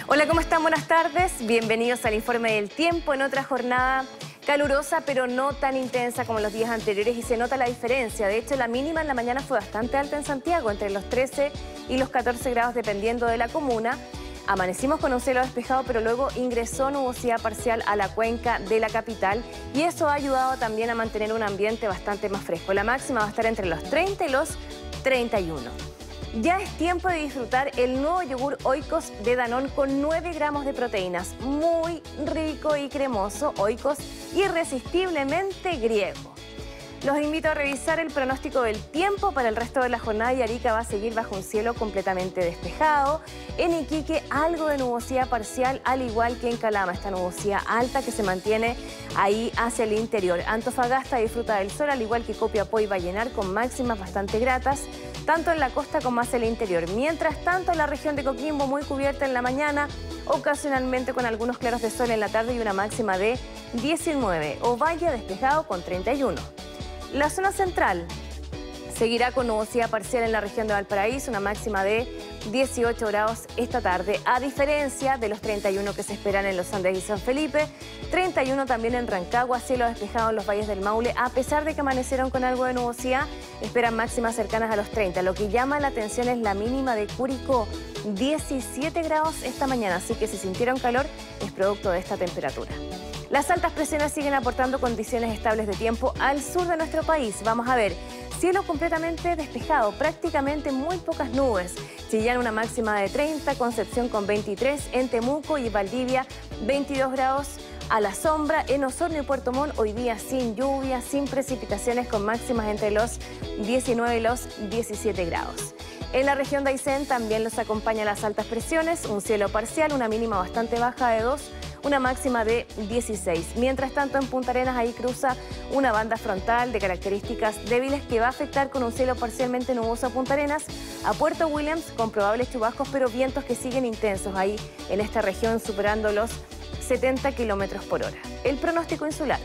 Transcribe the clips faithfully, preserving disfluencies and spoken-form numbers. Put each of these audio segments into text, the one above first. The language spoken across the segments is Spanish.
Hola, ¿cómo están? Buenas tardes. Bienvenidos al informe del tiempo en otra jornada calurosa, pero no tan intensa como los días anteriores, y se nota la diferencia. De hecho, la mínima en la mañana fue bastante alta en Santiago, entre los trece y los catorce grados dependiendo de la comuna. Amanecimos con un cielo despejado, pero luego ingresó nubosidad parcial a la cuenca de la capital, y eso ha ayudado también a mantener un ambiente bastante más fresco. La máxima va a estar entre los treinta y los treinta y uno. Ya es tiempo de disfrutar el nuevo yogur Oikos de Danone con nueve gramos de proteínas. Muy rico y cremoso, Oikos irresistiblemente griego. Los invito a revisar el pronóstico del tiempo para el resto de la jornada, y Arica va a seguir bajo un cielo completamente despejado. En Iquique, algo de nubosidad parcial, al igual que en Calama, esta nubosidad alta que se mantiene ahí hacia el interior. Antofagasta disfruta del sol, al igual que Copiapó y Vallenar, con máximas bastante gratas, tanto en la costa como hacia el interior. Mientras tanto, la región de Coquimbo muy cubierta en la mañana, ocasionalmente con algunos claros de sol en la tarde y una máxima de diecinueve. Ovalle despejado con treinta y uno. La zona central seguirá con nubosidad parcial en la región de Valparaíso, una máxima de dieciocho grados esta tarde, a diferencia de los treinta y uno que se esperan en los Andes y San Felipe, treinta y uno también en Rancagua, cielo despejado en los valles del Maule. A pesar de que amanecieron con algo de nubosidad, esperan máximas cercanas a los treinta. Lo que llama la atención es la mínima de Curicó, diecisiete grados esta mañana, así que si sintieron calor es producto de esta temperatura. Las altas presiones siguen aportando condiciones estables de tiempo al sur de nuestro país. Vamos a ver, cielo completamente despejado, prácticamente muy pocas nubes. Chillán una máxima de treinta, Concepción con veintitrés, en Temuco y Valdivia veintidós grados a la sombra. En Osorno y Puerto Montt hoy día sin lluvia, sin precipitaciones, con máximas entre los diecinueve y los diecisiete grados. En la región de Aysén también los acompañan las altas presiones, un cielo parcial, una mínima bastante baja de dos, una máxima de dieciséis. Mientras tanto, en Punta Arenas ahí cruza una banda frontal de características débiles que va a afectar con un cielo parcialmente nuboso a Punta Arenas, a Puerto Williams con probables chubascos, pero vientos que siguen intensos ahí en esta región, superando los setenta kilómetros por hora. El pronóstico insular: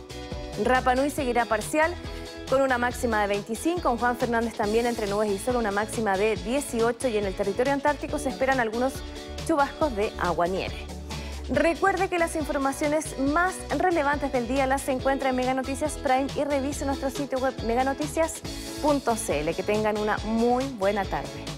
Rapa Nui seguirá parcial con una máxima de veinticinco, en Juan Fernández también entre nubes y sol, una máxima de dieciocho, y en el territorio antártico se esperan algunos chubascos de agua-nieve. Recuerde que las informaciones más relevantes del día las encuentra en Mega Noticias Prime, y revise nuestro sitio web meganoticias punto c l. Que tengan una muy buena tarde.